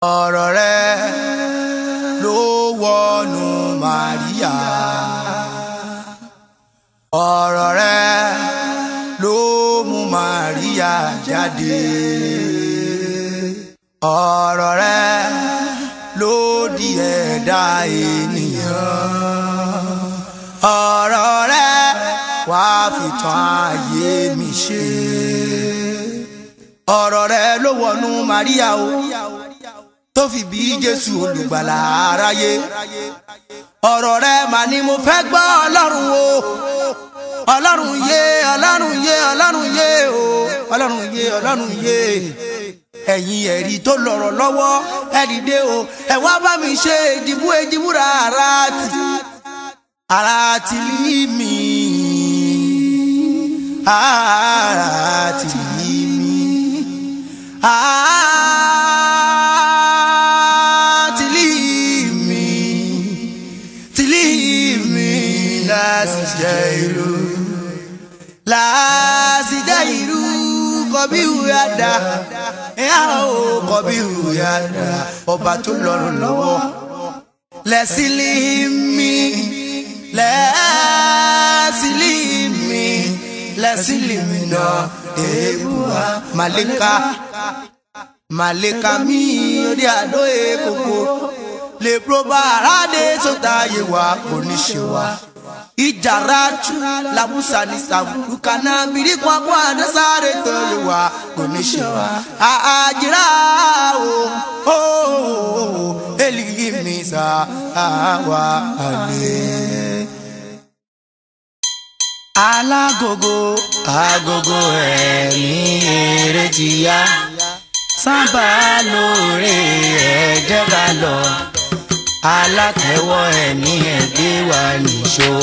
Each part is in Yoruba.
ọ̀rọ̀ rẹ ló wọnú Màríà, ọ̀rọ̀ rẹ ló mú Màríà jáde, ọ̀rọ̀ rẹ ló di ẹ̀dá ènìyàn, ọ̀rọ̀ rẹ wá fi tán ayé mi ṣe. Ọ̀rọ̀ rẹ ló wọnú Màríà o, tó fi bí Jésù olùgbàlà aráyé. Ọ̀rọ̀ rẹ mà ni mo fẹ́ gbọ́ Ọlọ́run o, Ọlọ́run yé, Ọlọ́run yé, Ọlọ́run yé o, Ọlọ́run yé, Ọlọ́run yé. Ẹ̀yin ẹ̀rí tó lọ́rọ̀ lọ́wọ́ ẹ dìde o, ẹ wá bá mi ṣe èjìbúra ara ti lí mi, ara ti lí mi, ti lí mi lásìjẹ́ ìlú kọbí ìhùyàdá kọbí ìhùyàdá ọba tó lọ́rùn lọ́wọ́ lẹ́sílì mi náà èébúwa màlẹ́ka mi orí àdó èkókò lè proba àràdé sọ́tà yé wa kò ní ṣe wa. Ijaratu labusa ni sabuka na biri kwa nasare tolewa konishewa ajira o elimisa awa ale agogo ẹ̀mí ere ti ya sábà lóore ẹ jẹ́ ká lọ alátẹ̀wọ́ ẹ̀mí ẹ̀gbẹ́ wa nìṣó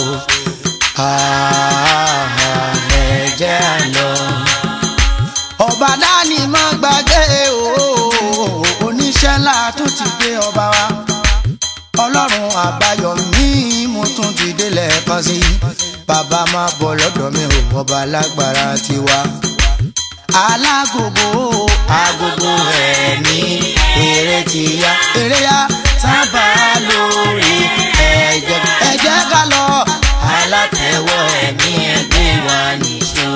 ẹ jẹ́ á lọ. Ọba dání má gbàgbé o, oníṣẹ́ ńlá tún ti gbé ọba wa. Ọlọ́run Àbáyọ̀mí mo tún ti dé lẹ́ẹ̀kan sí. Bàbá máa bọ̀ lọ́dọ̀ mi ò, ọba lágbára tiwa. Agogo ẹ̀mí ere ti ya, ere ya sábà lórí ẹ jẹ́ ká lọ alátẹ̀wọ́ ẹ̀mí ẹgbẹ́ wa nìṣó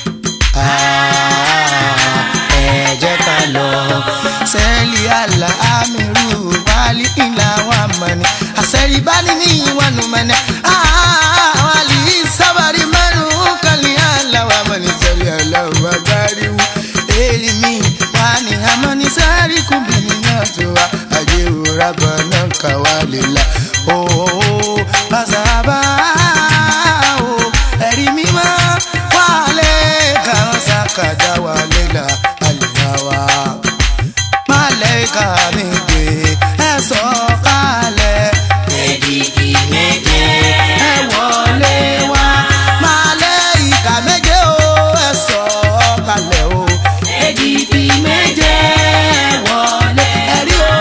ẹ jẹ́ ká lọ. Sẹ́ẹ̀lì àlà àmìrú wálé ìlà wà mọ́ni àṣẹ́rí bá ní ìwọ̀nù mọ́ni wálé sábàrí mẹ́rin kàlí àlà wà mọ́ni sẹ́ẹ̀lì àlà wà bárí wù èlì mi wà ní àmọ́ni sẹ́ẹ̀rí kùbìnrin náà tó wà ajé Rabbana kawalila basaba ẹ̀rí mímọ́ wálé kan sàkàdá wálé la àlìyáwá málẹ́ka mi gbé ẹ sọ̀kalẹ̀ èdìdì méje ẹ wọlé wá málẹ́ka méje o ẹ sọ̀kalẹ̀ o èdìdì méje ẹ wọlé ẹ̀rí o.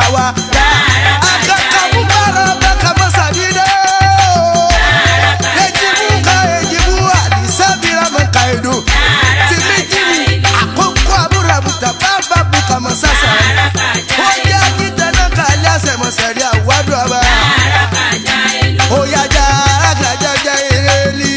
wa. Akakamu bara bakama sadide. Ejibu ejibu alisabira makaidu. Timijibu akoko abura butababa bukama sasa. Oya kitana kala sema seria wadu aba. Oya jaga ireli.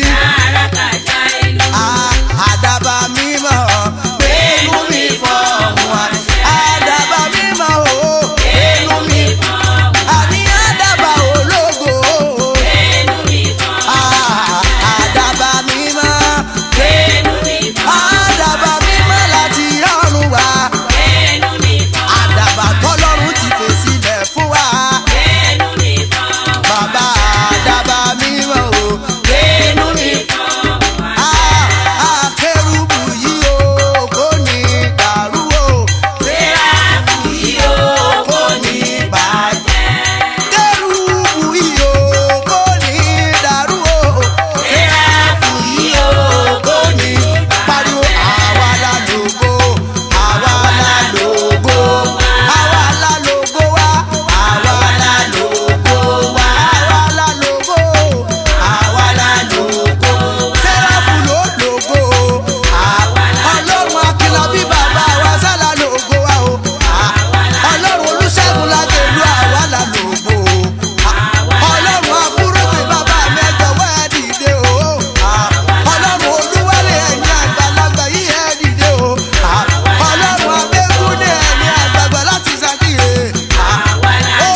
Adaba mimo belu mi fọwọ́. Adaba mimo belu mi fọwọ́. Ani adaba ológo. Belu mi fọwọ́. Adaba mimo belu mi fọwọ́. Adaba mimo láti ọ̀run wá. Belu mi fọwọ́. Adaba tọ́lọ́run ti pèsè ilẹ̀ fún wa. Belu mi fọwọ́. Bàbá adaba mimo belu mi fọwọ́. Akérúbù yìí o kò ní dàrú o. Séráfù yìí o kò ní bàjẹ́. Kérúbù yìí o kò ní dàrú o. Séráfù yìí o kò ní pariwo. Àwa la lògo, àwa la lògo, àwa la lògo wa, àwa la lògo wa, àwa la lògo, àwa la lògo. Séráfù ló lògo. Ọlọ́run Akínlábí bàbá wa sálà lògo wa o. Ọlọ́run Olúṣẹ́gun Lájẹ̀lú àwa la lògo. Ọlọ́run Àbúrògbé bàbá mi ẹ̀jọ̀wọ́ ẹ dìde o. Ọlọ́run Olúwálé ẹ̀yin àgbàlagbà yìí ẹ dìde o. Ọlọ́run Abẹ́kúndé ẹ̀yin àgbàgbà láti Ṣakíre. Àwa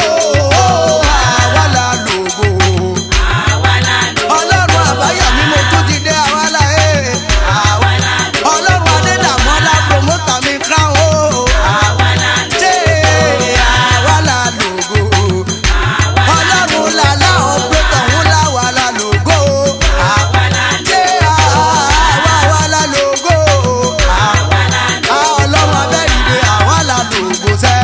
la lògo. Ọlọ́run Àbáyọ̀mí mo tún ti dé àwa la ẹ̀. Ọlọ́run Adédàmọ́lá promoter mi crown o. Ṣé àwa la lògo? Ọlọ́run làlá ọ̀pẹ̀tọ̀ ń là wà la lògo. Ṣé àwa la lògo? Ọlọ́run Abẹ́dìde àwa la lògo sẹ́.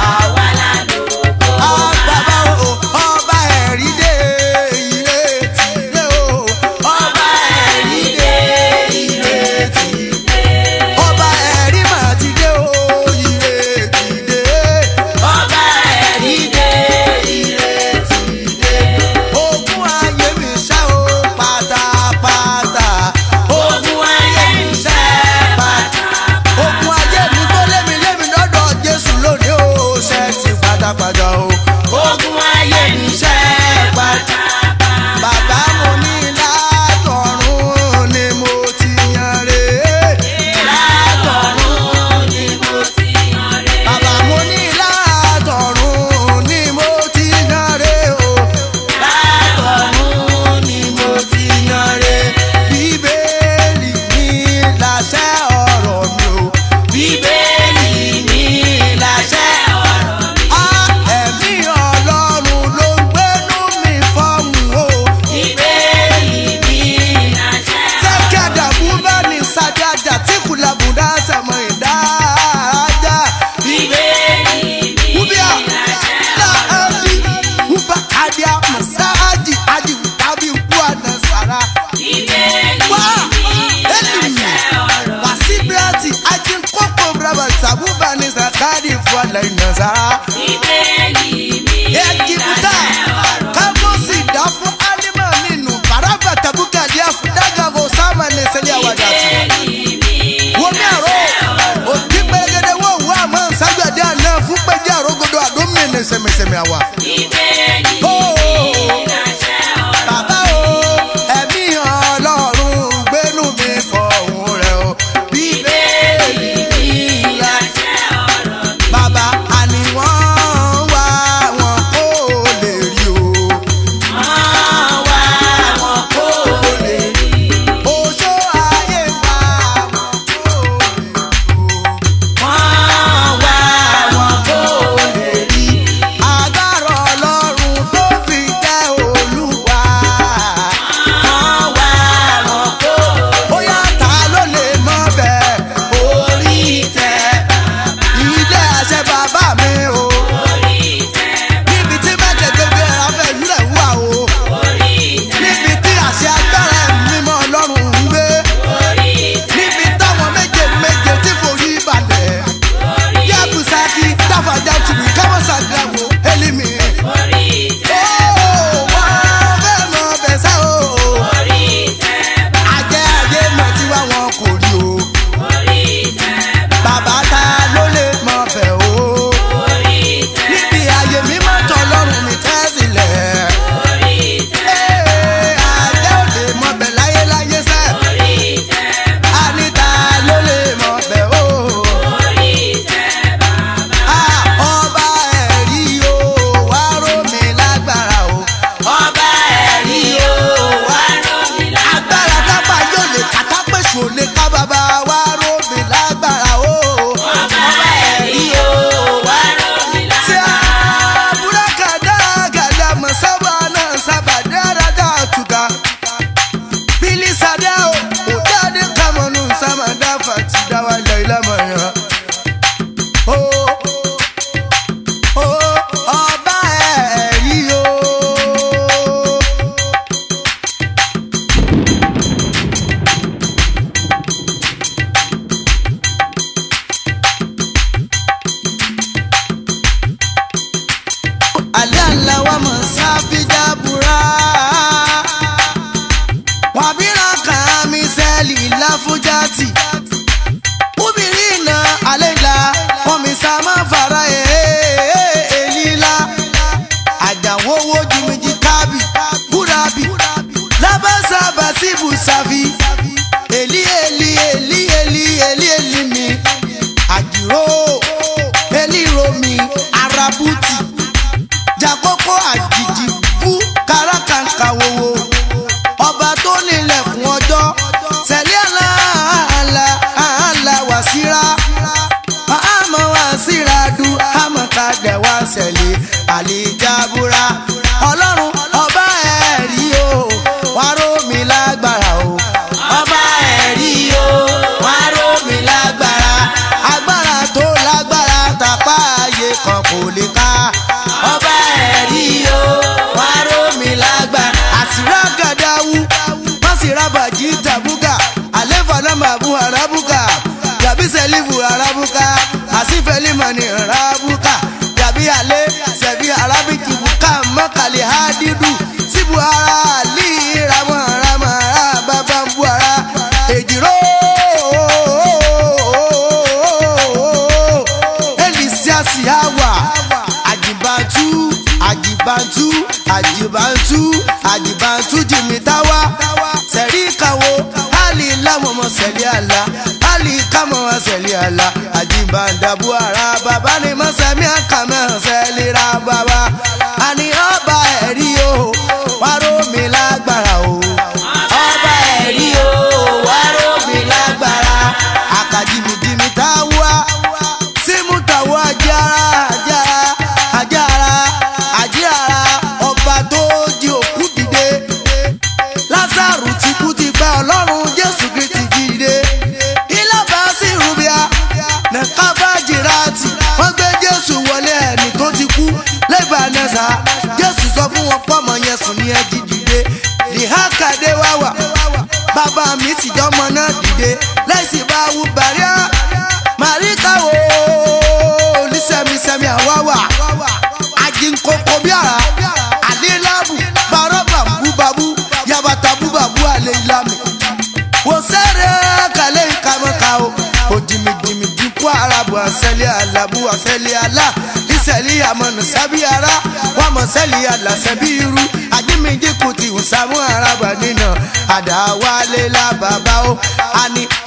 Bàbá o, ọba ẹ̀rí dé ìrètí dé o. Ọba ẹ̀rí dé ìrètí dé. Ọba ẹ̀rí mà ti dé o, ìrètí dé. Ọba ẹ̀rí dé ìrètí dé. Ogun ayé mi ṣẹ́ o pátápátá. Ogun ayé mi ṣẹ́ pátápátá. Ogun ayé mi tó lémi lọ́dọ̀ Jésù lónìí o ṣẹ́ ti pátápátá o. Ogun ayé mi ṣẹ́ pátápátá. Bàbá mo ní látọ̀run ni mo ti yan re. Látọ̀run ni mo ti yan re. Bàbá mo ní látọ̀run ni mo ti yan re o. Látọ̀run ni mo ti yan re. Bíbélì mi láṣẹ ọ̀rọ̀ mi o. Bíbélì mi láṣẹ ọ̀rọ̀ mi. Ẹ̀mí Ọlọ́run ló ń gbénú mi fọ́ọ̀mù o. Bíbélì mi láṣẹ ọ̀rọ̀ mi. Sẹ́kẹ̀dà búbá ní sájájà tí kùlàbùdá sẹ̀mọ̀ ìdájà. Bíbélì mi láṣẹ ọ̀rọ̀ mi. Búbá adìẹ masáàjì àjì tàbí wúwànà sára. Bíbélì mi láṣẹ ọ̀rọ̀ mi. Wàsíbíàtì àjì kókó brava sàbúbà ní sàkádì fún àlẹ́ ìnàsára. Bíbélì mi láṣẹ ọ̀rọ̀ mi. Kámọ́sì dá fún Álímọ̀ nínú Bàrábà tàbúkà díẹ̀ fún Dágàvò Sámà ní Sẹ́lẹ̀ Àwàdàtì. Wọ́n mi àrò òtí gbẹ́gẹ́dẹ́ wọ́n wú àmọ́ ságbàdé àná fún pẹ́jẹ́ àrógódó àdómìnì ní sẹ́mẹsẹ́mẹ àwa. Bàbá o, ẹ̀mí Ọlọ́run gbénú mi fọ̀hún rẹ̀ o. Bíbélì mi láṣẹ ọ̀rọ̀ mi. Bàbá àní wọ́n wá wọn kó lè rí o. Wọ́n wá wọn kó lè rí. Oṣó ayé wá wọn kó lè rí o. Wọ́n wá wọn kó lè rí. Agbára aliala wa masafi jabura wabira kami seli lafujati ubirina alela komisama fara elila ajawowo jimiji kabi burabi labasa basibu safi eli mi ajiro eli romi arabuti jakoko ajiji bu karakanka wowo ọba tó nílẹ̀kùn ọjọ́ sẹ̀lẹ̀ àlà wàsíra àmọ́ wàsíra du àmọ́ kàdẹ̀ wá sẹ̀lẹ̀ àlìjábúra ọlọ́run ọba ẹ̀rí o wá ró mi lágbára o ọba ẹ̀rí o wá ró mi lágbára agbára tó lágbára tàpá ayé kan kò lè ká ọba ẹ̀rí o wá ró mi lágbára àsìrá gàdáwù masirabaji tabuka alefana mabu arabuka yabi selifu arabuka asifeli mani arabuka yabi ale sebi arabiki buka makali hadidu sibu ara ali rama baba buara ejiro elisia siawa ajibantu jimitawa serikawo ali lamomo seli ala ali kamo seli ala ajibandabu ara baba ni masami akama seli ra baba ani ọba ẹ̀rí o wá ró mi lágbára o ọba ẹ̀rí o wá ró mi lágbára akajimitawa simutawa ajara ọba tó jí òkú dìde Lásárù ti kú ti pẹ́ ọlọ́run Jésù Kristi jíde ìlàbà sí rúbíà nàkàbà jìràtì wọ́n gbé Jésù wọlé ẹni tó ti kú lẹ́bàá nẹ́sà Jésù sọ fún wọn pọ́mọ yẹn sùn ní ẹjí dìde ìhákàdé wáwà bàbá mi sì jọmọ náà dìde lẹ́sìn bá wú bàríà màríkàwó olùsẹ̀mísẹ̀mí àwáwà ajinkoko biara alilabu baraba bubabu yabata bubabu alilami wosere kale kamakao odimidimi diku arabu aseli alabu aseli ala iseli amanu sabiara wamoseli ala sabiru adimidi kuti usamu araba nina adawale la babao ani